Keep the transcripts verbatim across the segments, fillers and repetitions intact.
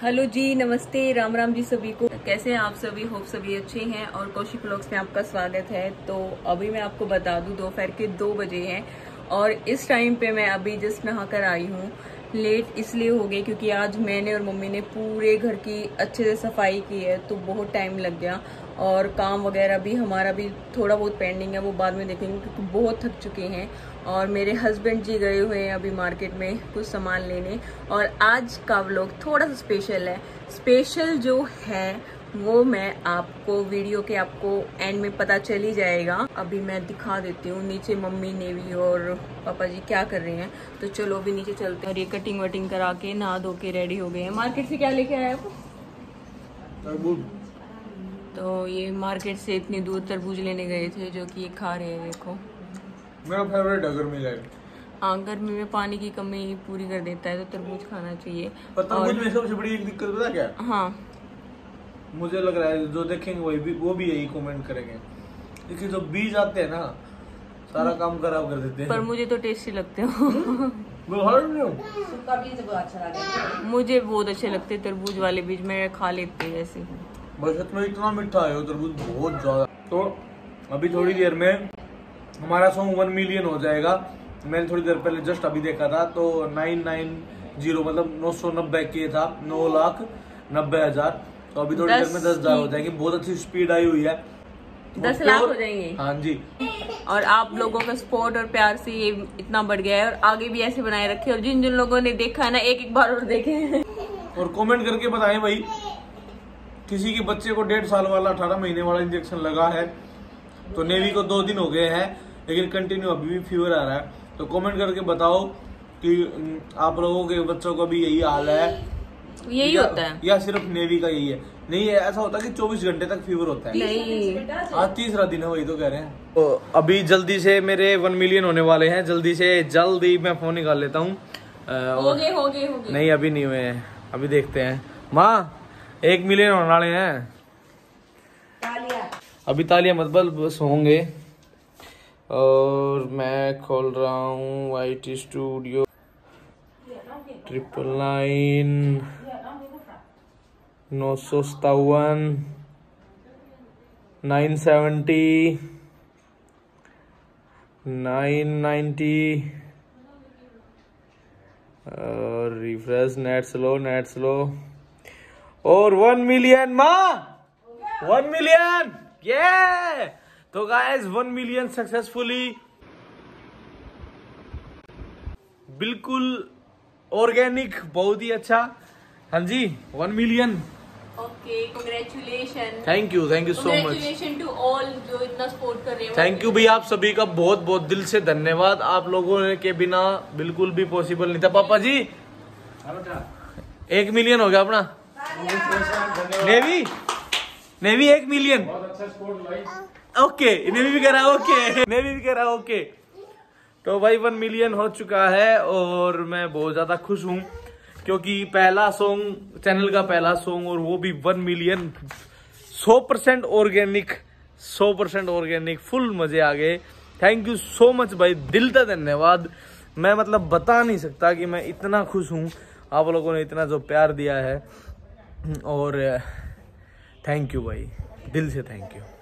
Hello जी, नमस्ते, राम राम जी सभी को। कैसे हैं आप सभी? होप सभी अच्छे हैं और कौशिक व्लॉग्स में आपका स्वागत है। तो अभी मैं आपको बता दूं दोपहर के दो बजे हैं और इस टाइम पे मैं अभी जस्ट नहा कर आई हूँ। लेट इसलिए हो गई क्योंकि आज मैंने और मम्मी ने पूरे घर की अच्छे से सफाई की है, तो बहुत टाइम लग गया और काम वगैरह भी हमारा भी थोड़ा बहुत पेंडिंग है, वो बाद में देखेंगे क्योंकि बहुत थक चुके हैं। और मेरे हस्बैंड जी गए हुए हैं अभी मार्केट में कुछ सामान लेने। और आज का व्लॉग थोड़ा सा स्पेशल है। स्पेशल जो है वो मैं आपको वीडियो के आपको एंड में पता चल ही जाएगा। अभी मैं दिखा देती हूँ नीचे मम्मी नेवी और पापा जी क्या कर रहे हैं। तो चलो अभी नीचे चलते हैं। और ये कटिंग वटिंग करा के नहा धो के रेडी हो गए हैं। मार्केट से क्या लेके आए आप? तो ये मार्केट से इतनी दूर तरबूज लेने गए थे जो कि ये खा रहे हैं। देखो मेरा फेवरेट है गर्मी लाइफ। हाँ, गर्मी में पानी की कमी पूरी कर देता है, तो तरबूज खाना चाहिए। पर तरबूज में सबसे बड़ी एक दिक्कत पता क्या है? हाँ, मुझे लग रहा है जो देखेंगे वही भी वो भी यही कमेंट करेंगे, क्योंकि जो बीज आते हैं ना सारा काम खराब कर देते हैं। पर मुझे तो टेस्टी लगते हो। सुक्का बीज बहुत अच्छा लगता है। मुझे बहुत अच्छे लगते तरबूज वाले बीज, मैं खा लेती हूँ ऐसे। बस में इतना मीठा है तरबूज बहुत ज्यादा। तो अभी थोड़ी देर में हमारा सॉन्ग वन मिलियन हो जाएगा। मैंने थोड़ी देर पहले जस्ट अभी देखा था तो नाइन नाइन जीरो मतलब नौ सौ नब्बे के था, नौ लाख नब्बे हजार। तो अभी थोड़ी देर में दस हजार हो जाएंगे। बहुत अच्छी स्पीड आई हुई है, दस लाख हो जाएंगे। हाँ जी। और आप लोगों का सपोर्ट और प्यार से ये इतना बढ़ गया है और आगे भी ऐसे बनाए रखे। और जिन जिन लोगों ने देखा है ना, एक एक बार और देखे और कमेंट करके बताएं भाई, किसी के बच्चे को डेढ़ साल वाला अठारह महीने वाला इंजेक्शन लगा है। तो नेवी को दो दिन हो गए हैं लेकिन कंटिन्यू अभी भी फीवर आ रहा है। तो कमेंट करके बताओ कि आप लोगों के बच्चों का भी यही हाल है, यही या, होता है या सिर्फ नेवी का यही है? नहीं है, ऐसा होता है कि चौबीस घंटे तक फीवर होता है। नहीं, आज तीसरा दिन है, वही तो कह रहे हैं। तो अभी जल्दी से मेरे वन मिलियन होने वाले हैं। जल्दी से जल्दी मैं फोन निकाल लेता हूँ। हो गए हो गए हो गए। नहीं अभी नहीं हुए हैं, अभी देखते हैं। माँ एक मिलियन होने वाले हैं। तालिया। अभी तालियां मत बल, बस होंगे। और मैं खोल रहा हूँ Y T studio triple nine नौ सौ सत्तावन नाइन सेवेंटी नाइन नाइन्टी और refresh. Net slow net slow और वन मिलियन। माँ वन मिलियन ये तो गाइस वन मिलियन सक्सेसफुली, बिल्कुल ऑर्गेनिक, बहुत ही अच्छा। हाँ जी one million. Okay, congratulation. Thank you thank you so much. Congratulation to all जो इतना सपोर्ट कर रहे हैं। थैंक यू भैया, आप सभी का बहुत बहुत दिल से धन्यवाद। आप लोगों के बिना बिल्कुल भी पॉसिबल नहीं था। पापा जी एक मिलियन हो गया अपना। नेवी नेवी एक मिलियन। ओके नेवी भी कह रहा है ओके, नेवी भी कह रहा है ओके। तो भाई वन मिलियन हो चुका है और मैं बहुत ज्यादा खुश हूँ क्योंकि पहला सॉन्ग, चैनल का पहला सॉन्ग, और वो भी वन मिलियन, सौ परसेंट ऑर्गेनिक, सौ परसेंट ऑर्गेनिक, फुल मजे आ गए। थैंक यू सो मच भाई, दिल से धन्यवाद। मैं मतलब बता नहीं सकता कि मैं इतना खुश हूँ, आप लोगों ने इतना जो प्यार दिया है। और थैंक यू भाई, दिल से थैंक यू।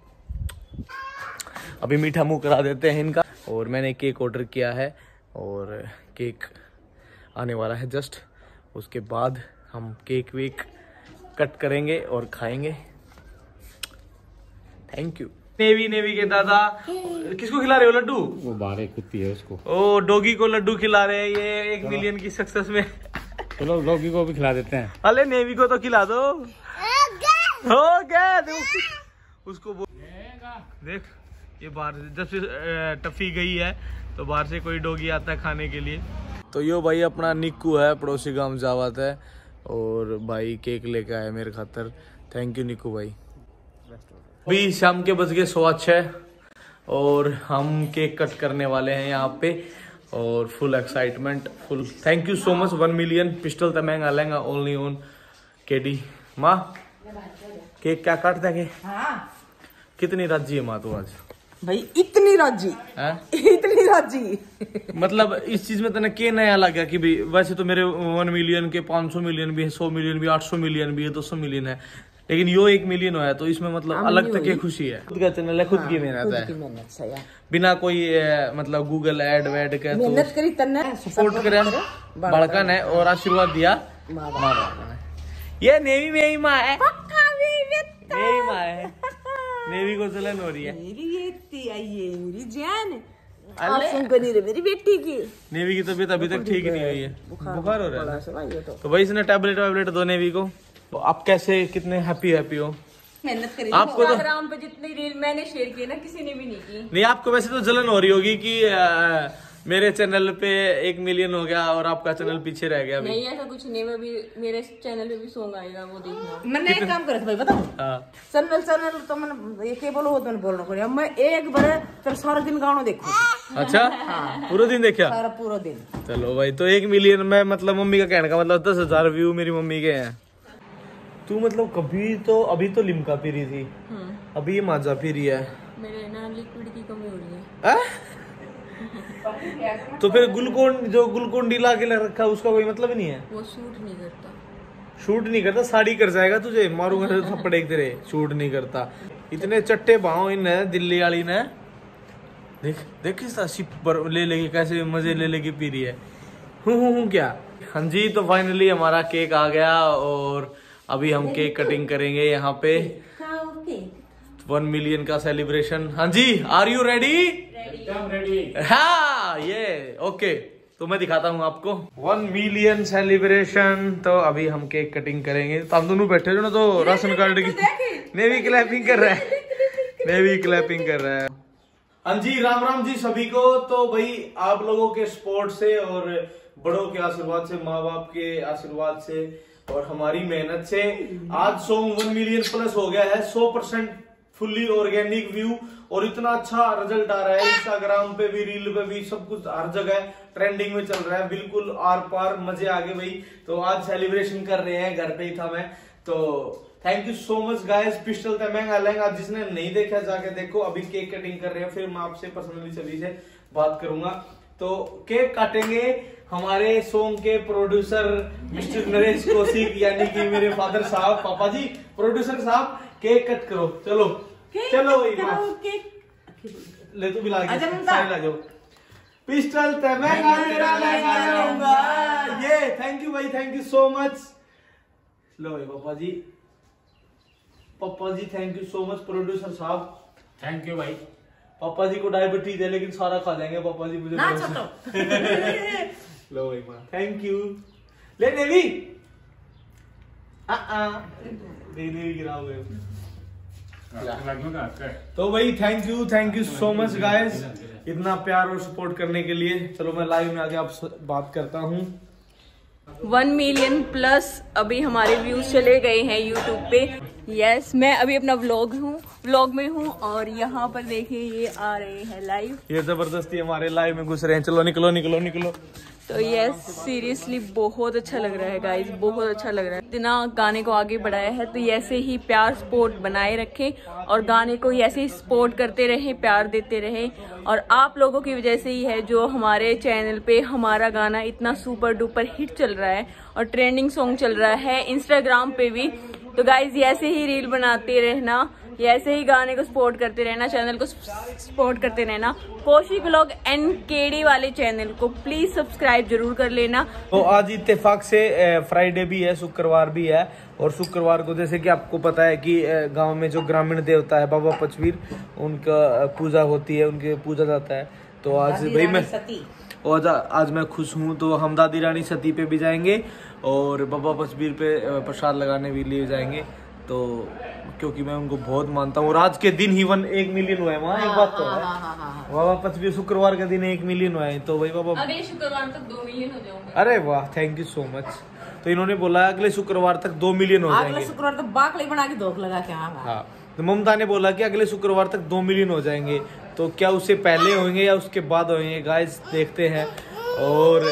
अभी मीठा मुंह करा देते हैं इनका। और मैंने केक ऑर्डर किया है और केक आने वाला है जस्ट। उसके बाद हम केक वेक कट करेंगे और खाएंगे। Thank you. नेवी नेवी के दादा किसको खिला रहे हो लड्डू? वो बारह कुत्ती है उसको। ओ डॉगी को लड्डू खिला रहे हैं ये एक मिलियन की सक्सेस में। चलो डॉगी को भी खिला देते हैं। अरे नेवी को तो खिला दो। हो गया उसको देख, ये बाहर जब से टफी गई है तो बाहर से कोई डॉगी आता है खाने के लिए। तो यो भाई अपना निक्कू है, पड़ोसी गांव जावत है और भाई केक लेके आया मेरे खातर। थैंक यू निक्कू भाई। अभी शाम के बज गए सवा छः और हम केक कट करने वाले हैं यहाँ पे और full excitement, full. Thank you so much one million. Pistol तो महंगा लेंगा ओनली ऑन केडी। माँ केक क्या काट देंगे? हाँ। कितनी राजी है माँ तू आज? भाई इतनी राजी है? इतनी राजी मतलब इस चीज में तने के नया लगा कि भाई वैसे तो मेरे वन मिलियन के पाँच सौ मिलियन भी है, सौ मिलियन भी, आठ सौ मिलियन भी है, दो सौ मिलियन है, लेकिन यो एक मिलियन हुआ है तो इसमें मतलब अलग तक की खुशी है। खुद का चैनल है, खुद की मेहनत है, मेहनत से यार बिना कोई ए, मतलब गूगल एड वेड के तो मेहनत करी तन्ने सपोर्ट करे बड़कन है और आशीर्वाद दिया माँ बाप ने। ये नेवी में ही माँ है, यही माँ है, नेवी को जलन हो रही है। मेरी बेटी आई है, मेरी जान आप सुन नहीं रहे मेरी बेटी की। नेवी की तबीयत अभी तक ठीक नहीं हुई है, बुखार हो रहा है तो, तो भाई इसने टैबलेट वैबलेट दो नेवी को। तो आप कैसे कितने हैप्पी हैप्पी हो? मेहनत करी आपको तो इंस्टाग्राम पे जितनी रील मैंने शेयर की ना किसी ने भी नहीं की। नहीं, आपको वैसे तो जलन हो रही होगी कि आ, मेरे चैनल पे एक मिलियन हो गया और आपका चैनल पीछे रह गया अभी। नहीं ऐसा कुछ नहीं, मैं भी मेरे चैनल पे भी सॉन्ग आएगा, वो देखना। मैंने एक काम करा था भाई बताऊं, हाँ। चैनल चैनल तो मैंने ये के बोलो तो बोलना पड़ेगा, मैं एक बार तेरे सारा दिन गाना देखूं। अच्छा पूरा दिन देखा? सारा पूरा दिन। चलो भाई, तो एक मिलियन में मतलब मम्मी का कहने का मतलब दस हजार व्यू मेरी मम्मी के हैं। तू मतलब कभी तो अभी तो लिमका पी रही थी, अभी ये माजा पी रही है। मेरे ना लिक्विड की कमी हो रही है। आ? तो फिर ग्लूकोन जो ग्लूकोन डी ला के रखा उसका कोई मतलब नहीं है? वो शूट नहीं करता। शूट नहीं करता? साड़ी कर जाएगा तुझे, मारूंगा तो थप्पड़ एक तेरे। शूट नहीं करता, इतने चट्टे भाव इन दिल्ली वाली ने। देख देख किस सिप ले लेके कैसे मजे ले लेके पी रही है। हूँ हूँ हूँ क्या? हाँ जी, तो फाइनली हमारा केक आ गया और अभी हम केक कटिंग करेंगे यहाँ पे वन मिलियन का सेलिब्रेशन। हाँ जी, आर यू रेडी? रेडी। हाँ ये ओके, तो मैं दिखाता हूँ आपको वन मिलियन सेलिब्रेशन। तो अभी हम केक कटिंग करेंगे, तो हम दोनों बैठे हो ना, तो राशन कार्ड की नेवी क्लैपिंग कर रहा है, नेवी क्लैपिंग कर रहा है। हाँ जी, राम राम जी सभी को। तो भाई आप लोगों के सपोर्ट से और बड़ों के आशीर्वाद से, माँ बाप के आशीर्वाद से और हमारी मेहनत से आज सॉन्ग वन मिलियन प्लस हो गया है। सौ परसेंट फुल्ली ऑर्गेनिक व्यू और इतना अच्छा रिजल्ट आ रहा है। इंस्टाग्राम पे भी, रील पे भी, सब कुछ हर जगह ट्रेंडिंग में चल रहा है, बिल्कुल आर पार मजे आ गए भाई। तो आज सेलिब्रेशन कर रहे हैं, घर पे ही था मैं। तो thank you so much guys. Pistol तमेंग अलग, आज जिसने नहीं देखा जाके देखो। अभी केक कटिंग कर रहे हैं, फिर मैं आपसे पर्सनली सभी से बात करूंगा। तो केक काटेंगे हमारे सॉन्ग के प्रोड्यूसर मिस्टर नरेश कौशिक, यानी कि मेरे फादर साहब, पापा जी, प्रोड्यूसर साहब, केक कट करो। चलो चलो भाई, ले तो बिला के साइड आ जाओ। पिस्टल तमेंग लगाऊंगा ये। थैंक यू भाई, थैंक यू सो मच। लो भाई पापा जी, पापा जी thank you so much. Producer साहब थैंक यू भाई। पापा जी को डायबिटीज है लेकिन सारा खा जाएंगे पापा जी, मुझे ना लो भाई माँ, थैंक यू। ले नेवी आ आ नेवी गिराओगे। तो भाई thank you, thank you so much guys, इतना प्यार और सपोर्ट करने के लिए। चलो मैं लाइव में आके आपसे बात करता हूँ। वन मिलियन प्लस अभी हमारे व्यूज चले गए हैं यूट्यूब पे। यस, मैं अभी अपना व्लॉग हूँ व्लॉग में हूँ और यहाँ पर देखिए ये आ रहे हैं लाइव। ये जबरदस्ती हमारे लाइव में घुस रहे हैं। चलो निकलो निकलो निकलो। तो यस, सीरियसली बहुत अच्छा लग रहा है गाइज, बहुत अच्छा लग रहा है। इतना गाने को आगे बढ़ाया है, तो ऐसे ही प्यार सपोर्ट बनाए रखें और गाने को ऐसे ही सपोर्ट करते रहें, प्यार देते रहें। और आप लोगों की वजह से ही है जो हमारे चैनल पे हमारा गाना इतना सुपर डुपर हिट चल रहा है और ट्रेंडिंग सॉन्ग चल रहा है इंस्टाग्राम पे भी। तो गाइज ऐसे ही रील बनाते रहना, ऐसे ही गाने को सपोर्ट करते रहना, चैनल को सपोर्ट करते रहना। कौशिक व्लॉग एंड केडी वाले चैनल को प्लीज सब्सक्राइब जरूर कर लेना। तो आज इत्तेफाक से फ्राइडे भी है, शुक्रवार भी है। और शुक्रवार को जैसे कि आपको पता है कि गांव में जो ग्रामीण देवता है बाबा पचवीर, उनका पूजा होती है, उनके पूजा जाता है। तो आज भाई मैं और आज मैं खुश हूँ। तो हम दादी रानी सती पे भी जाएंगे और बाबा पचवीर पे प्रसाद लगाने भी लिए जाएंगे। तो क्योंकि मैं उनको बहुत मानता हूँ और आज के दिन ही वन एक मिलियन हुआ है वहाँ। एक बात तो है, बाबा पचवीर शुक्रवार के दिन एक मिलियन हुआ है। तो भाई बाबा अगले शुक्रवार तक दो मिलियन हो जाऊंगा। अरे वाह, थैंक यू सो मच। तो इन्होंने बोला अगले शुक्रवार तक दो मिलियन हो जाएंगे। अगले शुक्रवार तक बाकली बना के धोख लगा के आऊंगा। हाँ, तो ममता ने बोला कि अगले शुक्रवार तक दो मिलियन हो जाएंगे। तो क्या उससे पहले होंगे या उसके बाद होंगे गाइस, देखते हैं। और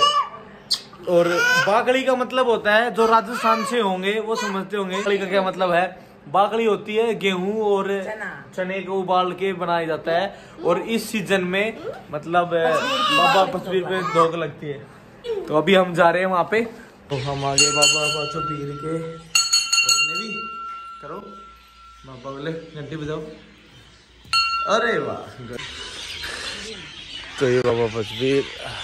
और बाकड़ी का मतलब होता है, जो राजस्थान से होंगे वो समझते होंगे बाकड़ी का क्या मतलब है। बाकड़ी होती है गेहूं और चना। चने को उबाल के बनाया जाता है। और इस सीजन में मतलब बाबा पचवीर पे धोख लगती है। तो अभी हम जा रहे हैं वहाँ पे। तो हम आगे बाबा पाचो पीर के और भी करो बाबा बोले घंटी बजाओ। अरे वाह। तो ये बाबा पचवीर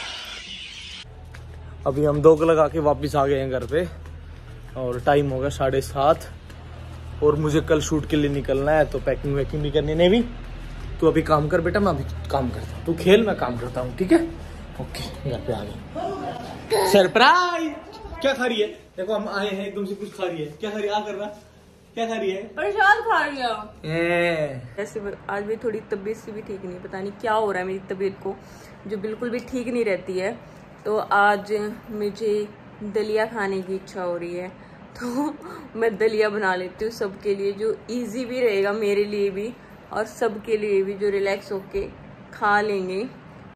अभी हम दो लगा के वापस आ गए हैं घर पे और टाइम हो गया साढ़े सात और मुझे कल शूट के लिए निकलना है। तो पैकिंग वैकिंग भी करनी नहीं भी। तू अभी काम कर बेटा, मैं अभी काम करता हूँ। तू खेल, मैं काम करता हूँ, ठीक है? ओके घर पे आ गए। सरप्राइज। क्या खा रही है? देखो हम आए हैं तुमसे कुछ खा रही है। क्या खा रही है? आ कर रहा क्या खा रही है? प्रसाद खा रही ए। ऐसे आज भी थोड़ी तबीयत से भी ठीक नहीं, पता नहीं क्या हो रहा है मेरी तबीयत को, जो बिल्कुल भी ठीक नहीं रहती है। तो आज मुझे दलिया खाने की इच्छा हो रही है, तो मैं दलिया बना लेती हूँ सबके लिए, जो इजी भी रहेगा मेरे लिए भी और सबके लिए भी, जो रिलैक्स होके खा लेंगे।